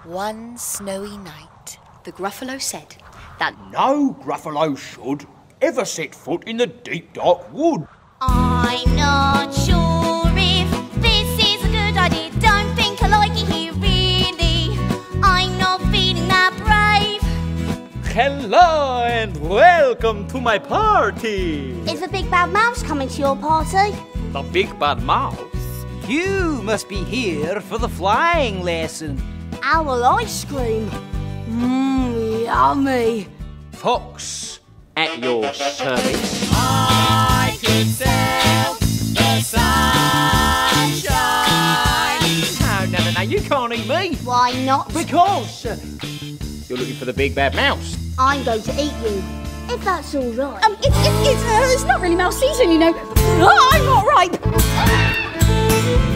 One snowy night, the Gruffalo said that no Gruffalo should ever set foot in the deep dark wood. I'm not sure if this is a good idea. Don't think I like it here, really. I'm not feeling that brave. Hello and welcome to my party. Is the big bad mouse coming to your party? The big bad mouse? You must be here for the flying lesson. Owl ice cream. Yummy. Fox, at your service. I can sell the sunshine. No, you can't eat me. Why not? Because you're looking for the big bad mouse. I'm going to eat you, if that's all right. It's not really mouse season, you know. I'm not ripe.